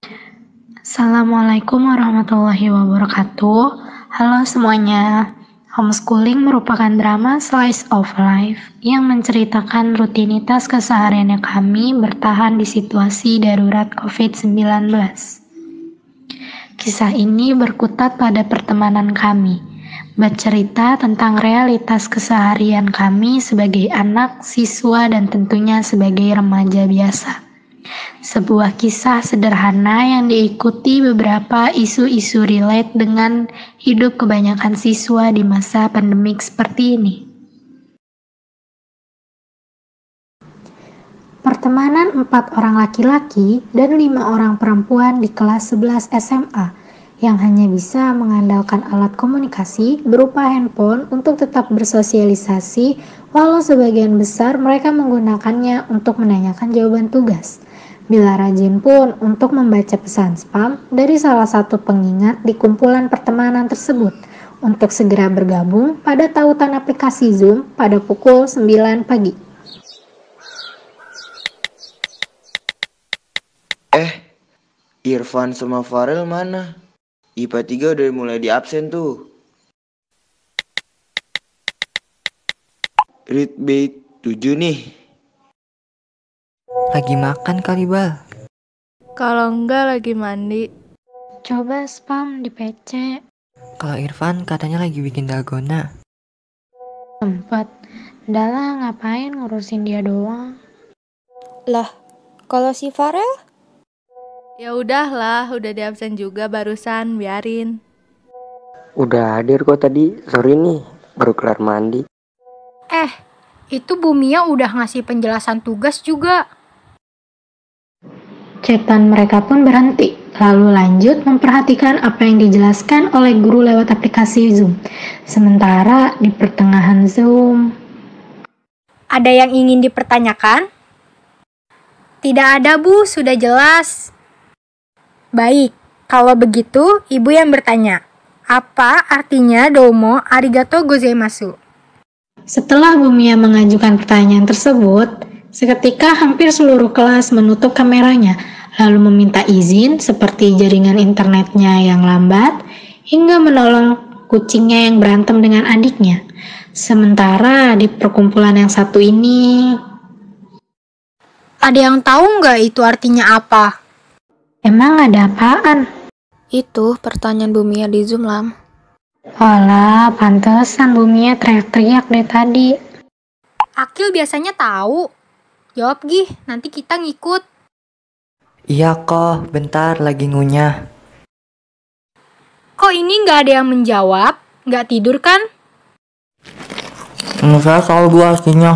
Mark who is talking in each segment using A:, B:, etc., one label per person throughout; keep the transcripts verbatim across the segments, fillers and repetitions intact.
A: Assalamualaikum warahmatullahi wabarakatuh. Halo semuanya. Homeschooling merupakan drama slice of life yang menceritakan rutinitas kesehariannya kami bertahan di situasi darurat covid sembilan belas. Kisah ini berkutat pada pertemanan kami, bercerita tentang realitas keseharian kami sebagai anak, siswa, dan tentunya sebagai remaja biasa. Sebuah kisah sederhana yang diikuti beberapa isu-isu relate dengan hidup kebanyakan siswa di masa pandemik seperti ini. Pertemanan empat orang laki-laki dan lima orang perempuan di kelas sebelas S M A yang hanya bisa mengandalkan alat komunikasi berupa handphone untuk tetap bersosialisasi, walau sebagian besar mereka menggunakannya untuk menanyakan jawaban tugas. Bila rajin pun untuk membaca pesan spam dari salah satu pengingat di kumpulan pertemanan tersebut untuk segera bergabung pada tautan aplikasi Zoom pada pukul sembilan pagi.
B: Eh, Irfan sama Farel mana? I P A tiga udah mulai di absen tuh. Read B tujuh nih.
C: Lagi makan kali, Bal.
D: Kalau enggak lagi mandi.
A: Coba spam di P C.
C: Kalau Irfan katanya lagi bikin dalgona.
A: Sempet. Dahlah ngapain ngurusin dia doang.
E: Lah, kalau si Farel?
D: Ya udahlah, udah di absen juga barusan, biarin.
F: Udah hadir kok tadi, sorry nih, baru kelar mandi.
G: Eh, itu Bu Mia udah ngasih penjelasan tugas juga.
A: Chatan mereka pun berhenti, lalu lanjut memperhatikan apa yang dijelaskan oleh guru lewat aplikasi Zoom. Sementara di pertengahan Zoom,
G: ada yang ingin dipertanyakan? Tidak ada, Bu, sudah jelas. Baik, kalau begitu Ibu yang bertanya. Apa artinya domo arigato gozaimasu?
A: Setelah Bu Mia mengajukan pertanyaan tersebut, seketika hampir seluruh kelas menutup kameranya, lalu meminta izin seperti jaringan internetnya yang lambat, hingga menolong kucingnya yang berantem dengan adiknya. Sementara di perkumpulan yang satu ini,
G: ada yang tahu nggak itu artinya apa?
A: Emang ada apaan?
E: Itu pertanyaan Bu Mia di Zoom, Lam.
A: Walah, pantesan Bu Mia teriak-teriak dari tadi.
G: Akil biasanya tahu. Jawab Gih, nanti kita ngikut.
C: Iya kok, bentar lagi ngunyah.
G: Kok ini nggak ada yang menjawab? Nggak tidur kan?
C: Enggak tahu gua artinya.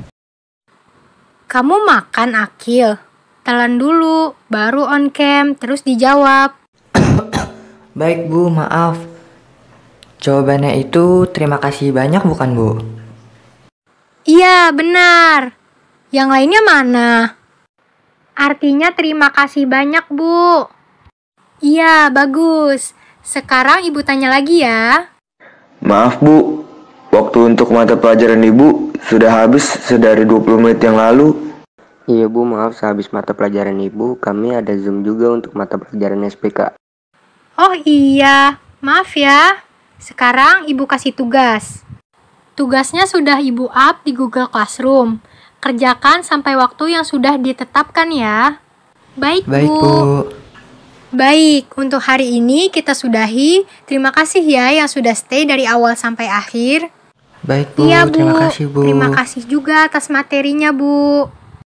G: Kamu makan, Akil. Telan dulu, baru on cam, terus dijawab.
C: Baik Bu, maaf. Jawabannya itu terima kasih banyak bukan Bu?
G: Iya, benar. Yang lainnya mana? Artinya terima kasih banyak, Bu. Iya, bagus. Sekarang Ibu tanya lagi ya.
B: Maaf Bu, waktu untuk mata pelajaran Ibu sudah habis sedari dua puluh menit yang lalu.
F: Iya Bu, maaf sehabis mata pelajaran Ibu, kami ada Zoom juga untuk mata pelajaran S P K.
G: Oh iya, maaf ya. Sekarang Ibu kasih tugas. Tugasnya sudah Ibu up di Google Classroom. Kerjakan sampai waktu yang sudah ditetapkan ya. Baik,
C: Baik
G: Bu.
C: Bu.
G: Baik, untuk hari ini kita sudahi. Terima kasih ya yang sudah stay dari awal sampai akhir.
C: Baik Bu,
G: Iya, Bu.
C: terima kasih Bu.
G: Terima kasih juga atas materinya, Bu.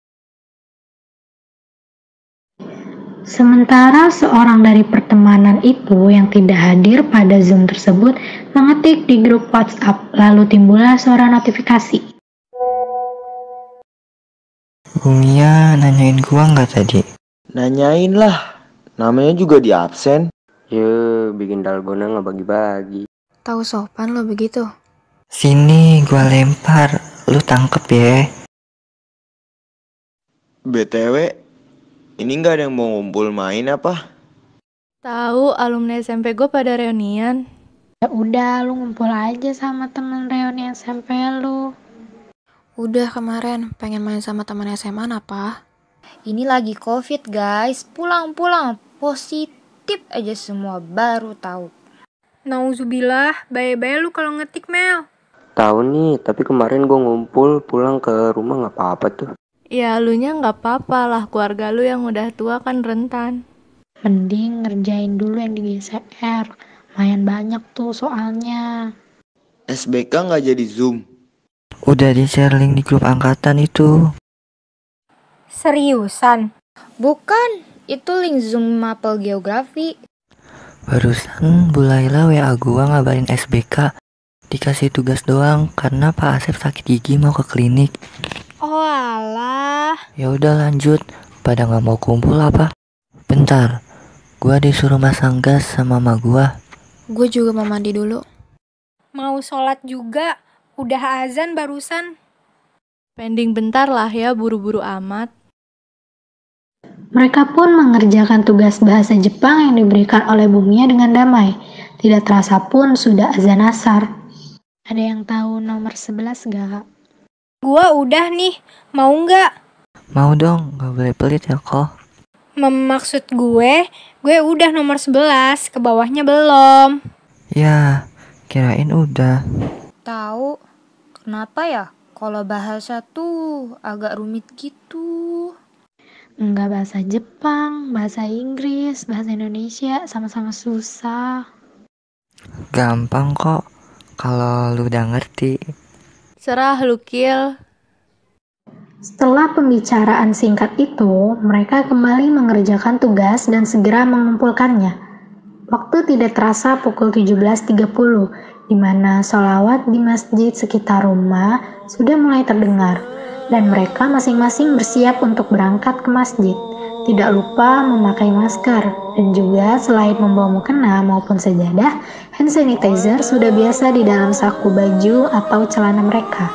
A: Sementara seorang dari pertemanan itu yang tidak hadir pada Zoom tersebut mengetik di grup WhatsApp, lalu timbullah suara notifikasi.
C: Bu Mia nanyain gua nggak tadi?
B: Nanyain lah, namanya juga di absen.
F: Ye, bikin dalgona nggak bagi-bagi.
E: Tahu sopan lo begitu.
C: Sini gua lempar, lu tangkep ya.
B: B T W, ini nggak ada yang mau ngumpul main apa?
D: Tahu alumni S M P gue pada reunian.
A: Ya udah, lu ngumpul aja sama temen reuni S M P lu.
E: Udah kemarin pengen main sama teman S M A apa? Ini lagi covid guys, pulang-pulang positif aja semua, baru tahu.
G: Nauzubillah, bae-bae lu kalau ngetik Mel.
F: Tahu nih, tapi kemarin gue ngumpul pulang ke rumah nggak apa-apa tuh.
D: Ya lunya nggak apa-apa lah, keluarga lu yang udah tua kan rentan.
A: Mending ngerjain dulu yang di G C R. Lumayan banyak tuh soalnya.
B: S B K nggak jadi Zoom.
C: Udah di-share link di grup angkatan itu.
E: Seriusan? Bukan, itu link Zoom mapel geografi.
C: Barusan Bu Laila W A gua ngabarin S B K dikasih tugas doang karena Pak Asep sakit gigi mau ke klinik.
E: Oh alah.
C: Ya udah lanjut, pada nggak mau kumpul apa? Bentar, gua disuruh masang gas sama mama gua.
E: Gue juga mau mandi dulu.
G: Mau sholat juga, udah azan barusan.
D: Pending bentar lah ya, buru-buru amat.
A: Mereka pun mengerjakan tugas bahasa Jepang yang diberikan oleh Bu Mia dengan damai. Tidak terasa pun sudah azan asar. Ada yang tahu nomor sebelas gak?
G: Gua udah nih, mau nggak?
C: Mau dong, nggak boleh pelit ya kok.
G: Maksud gue, gue udah nomor sebelas, ke bawahnya belum.
C: Ya, kirain udah.
E: Tahu, kenapa ya? Kalau bahasa tuh agak rumit gitu.
A: Enggak bahasa Jepang, bahasa Inggris, bahasa Indonesia, sama-sama susah.
C: Gampang kok, kalau lu udah ngerti.
D: Serah lu Kil.
A: Setelah pembicaraan singkat itu, mereka kembali mengerjakan tugas dan segera mengumpulkannya. Waktu tidak terasa pukul tujuh belas tiga puluh, di mana sholawat di masjid sekitar rumah sudah mulai terdengar, dan mereka masing-masing bersiap untuk berangkat ke masjid. Tidak lupa memakai masker, dan juga selain membawa mukena maupun sajadah, hand sanitizer sudah biasa di dalam saku baju atau celana mereka.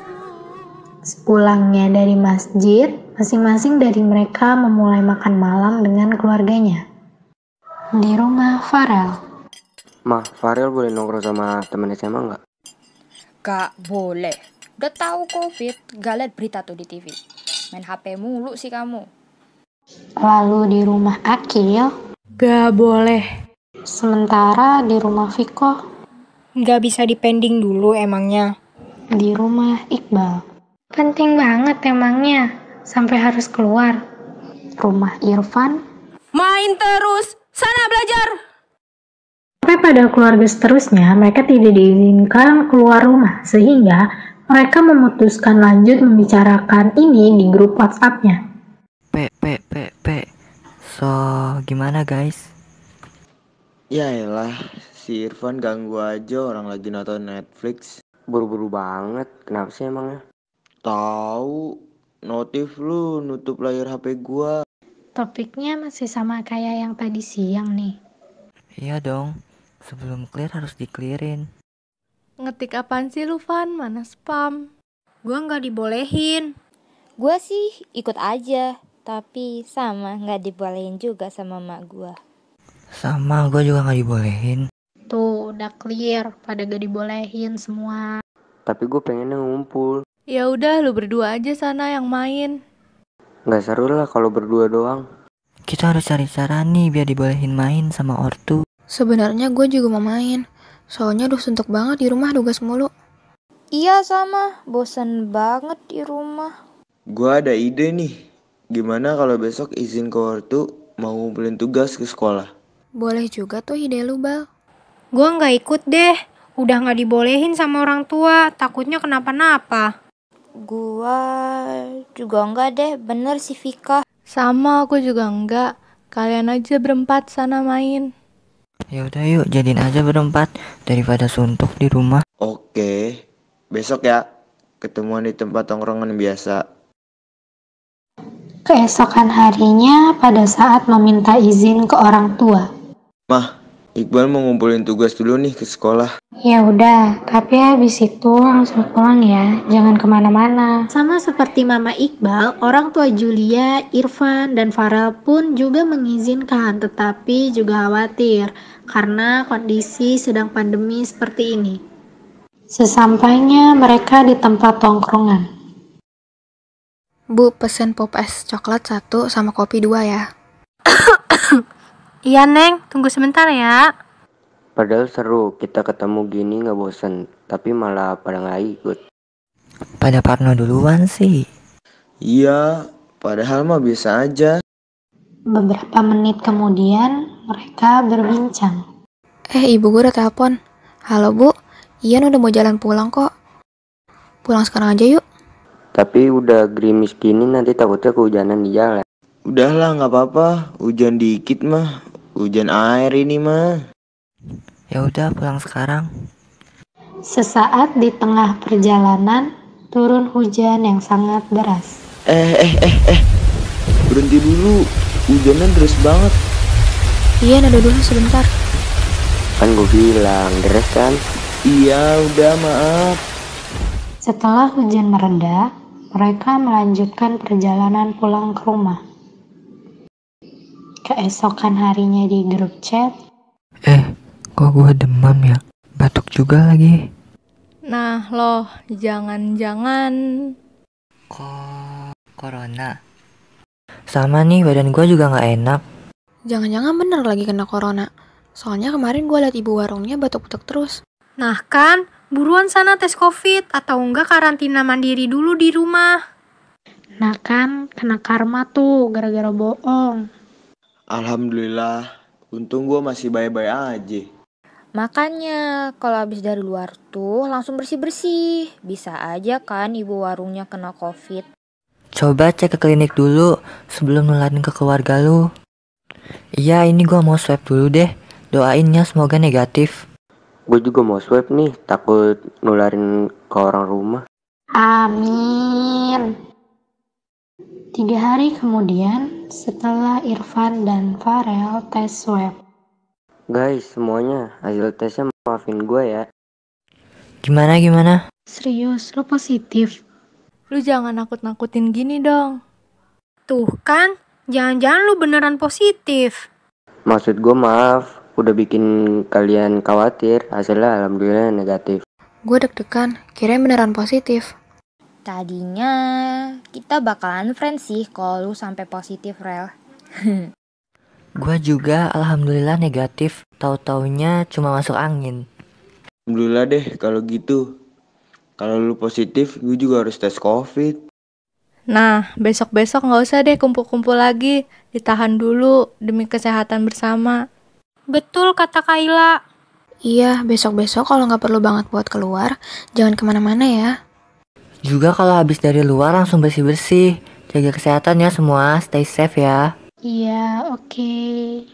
A: Sepulangnya dari masjid, masing-masing dari mereka memulai makan malam dengan keluarganya. Di rumah Farel.
F: Mah, Farel boleh nongkrong sama temen S M A nggak?
E: Gak boleh. Udah tahu covid, gak liat berita tuh di T V. Main H P mulu sih kamu.
A: Lalu di rumah Akil.
D: Gak boleh.
A: Sementara di rumah Viko.
G: Nggak bisa dipending dulu emangnya.
A: Di rumah Iqbal. Penting banget emangnya, sampai harus keluar. Rumah Irfan.
D: Main terus, sana belajar.
A: Sampai pada keluarga seterusnya, mereka tidak diizinkan keluar rumah, sehingga mereka memutuskan lanjut membicarakan ini di grup WhatsApp-nya.
C: P, P, P, P. So, gimana guys?
B: Ya elah, si Irfan ganggu aja orang lagi nonton Netflix.
F: Buru-buru banget, kenapa sih emangnya?
B: Tahu, notif lu nutup layar H P gua.
A: Topiknya masih sama kayak yang tadi siang nih.
C: Iya dong, sebelum clear harus di-clearin.
D: Ngetik apaan sih lu, Van? Mana spam?
G: Gue nggak dibolehin.
E: Gue sih ikut aja, tapi sama nggak dibolehin juga sama mak gue.
C: Sama, gue juga nggak dibolehin.
A: Tuh, udah clear, pada gak dibolehin semua.
F: Tapi gue pengennya ngumpul.
D: Ya udah, lu berdua aja sana yang main.
F: Nggak seru lah kalau berdua doang.
C: Kita harus cari cara nih biar dibolehin main sama ortu.
E: Sebenarnya gue juga mau main, soalnya udah suntuk banget di rumah tugas mulu. Iya sama, bosan banget di rumah.
B: Gua ada ide nih. Gimana kalau besok izin ke ortu mau ngumpulin tugas ke sekolah?
E: Boleh juga tuh ide lu, Bal.
G: Gue nggak ikut deh. Udah nggak dibolehin sama orang tua, takutnya kenapa-napa.
E: Gua juga enggak deh, bener sih Vika.
D: Sama, aku juga enggak. Kalian aja berempat sana main.
C: Ya udah yuk, jadiin aja berempat daripada suntuk di rumah.
B: Oke, besok ya. Ketemuan di tempat tongkrongan biasa.
A: Keesokan harinya, pada saat meminta izin ke orang tua.
B: Mah, Iqbal mau ngumpulin tugas dulu nih ke sekolah.
A: Ya udah, tapi habis itu langsung pulang ya, jangan kemana-mana. Sama seperti Mama Iqbal, orang tua Julia, Irfan, dan Farel pun juga mengizinkan, tetapi juga khawatir karena kondisi sedang pandemi seperti ini. Sesampainya mereka di tempat tongkrongan.
E: Bu, pesen pop es coklat satu sama kopi dua ya.
G: Iya Neng, tunggu sebentar ya.
F: Padahal seru, kita ketemu gini gak bosen, tapi malah pada gak ikut.
C: Pada Parno duluan sih.
B: Iya, padahal mah biasa aja.
A: Beberapa menit kemudian, mereka berbincang.
E: Eh, ibu gue udah telepon. Halo Bu, Ian udah mau jalan pulang kok. Pulang sekarang aja yuk.
F: Tapi udah gerimis gini nanti takutnya kehujanan di jalan.
B: Udahlah nggak apa-apa, hujan dikit mah, hujan air ini mah.
C: Ya udah pulang sekarang.
A: Sesaat di tengah perjalanan, turun hujan yang sangat deras.
B: Eh eh eh eh, berhenti dulu, hujannya deras banget.
E: Ian ada dulu sebentar.
F: Kan gue bilang, deres kan?
B: Iya, udah maaf.
A: Setelah hujan mereda, mereka melanjutkan perjalanan pulang ke rumah. Keesokan harinya di grup chat,
C: Eh, kok gue demam ya? Batuk juga lagi.
D: Nah loh, jangan-jangan...
C: Kok corona? Sama nih, badan gue juga gak enak.
E: Jangan-jangan bener lagi kena corona. Soalnya kemarin gue liat ibu warungnya batuk-batuk terus.
G: Nah kan, buruan sana tes covid atau enggak karantina mandiri dulu di rumah.
A: nah kan kena karma tuh gara-gara bohong.
B: Alhamdulillah, untung gue masih baik-baik aja.
E: Makanya kalau habis dari luar tuh langsung bersih-bersih. Bisa aja kan ibu warungnya kena covid.
C: Coba cek ke klinik dulu sebelum nularin ke keluarga lu. Iya, ini gue mau swab dulu deh. Doain ya semoga negatif.
F: Gue juga mau swab nih, takut nularin ke orang rumah.
A: Amin. Tiga hari kemudian, setelah Irfan dan Farel tes swab.
F: Guys, semuanya hasil tesnya maafin gue ya.
C: Gimana gimana?
A: Serius, lo positif?
D: Lu jangan nakut-nakutin gini dong.
G: Tuh kan, jangan-jangan lu beneran positif.
F: Maksud gue maaf, udah bikin kalian khawatir. Hasilnya alhamdulillah negatif.
E: Gue deg-degan, kirain beneran positif.
H: Tadinya kita bakalan friends sih kalau lu sampai positif, Rel.
C: Gue juga alhamdulillah negatif. Tahu-taunya cuma masuk angin.
B: Alhamdulillah deh kalau gitu. Kalau lu positif, gue juga harus tes covid.
D: Nah, besok-besok gak usah deh kumpul-kumpul lagi. Ditahan dulu demi kesehatan bersama.
G: Betul kata Kayla.
E: Iya, besok-besok kalau nggak perlu banget buat keluar, jangan kemana-mana ya.
C: Juga kalau habis dari luar langsung bersih-bersih. Jaga kesehatan ya semua, stay safe ya.
A: Iya, oke. Okay.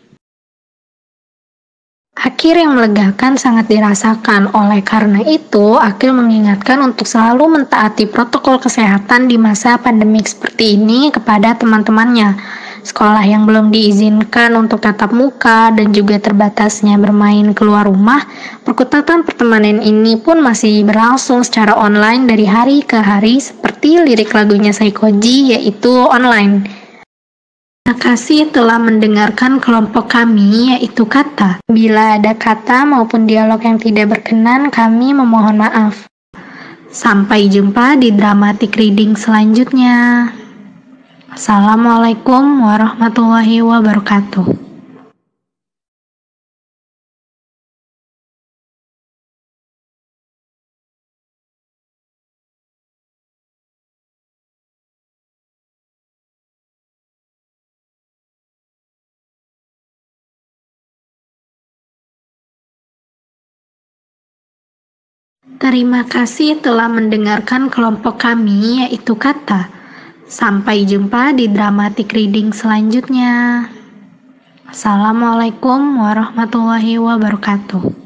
A: Akhir yang melegakan sangat dirasakan. Oleh karena itu, Akil mengingatkan untuk selalu mentaati protokol kesehatan di masa pandemik seperti ini kepada teman-temannya. Sekolah yang belum diizinkan untuk tatap muka dan juga terbatasnya bermain keluar rumah, perkutatan pertemanan ini pun masih berlangsung secara online dari hari ke hari seperti lirik lagunya Saikoji, yaitu online. Terima kasih telah mendengarkan kelompok kami, yaitu kata. Bila ada kata maupun dialog yang tidak berkenan, kami memohon maaf. Sampai jumpa di dramatic reading selanjutnya. Assalamualaikum warahmatullahi wabarakatuh. Terima kasih telah mendengarkan kelompok kami, yaitu kata. Sampai jumpa di dramatic reading selanjutnya. Assalamualaikum warahmatullahi wabarakatuh.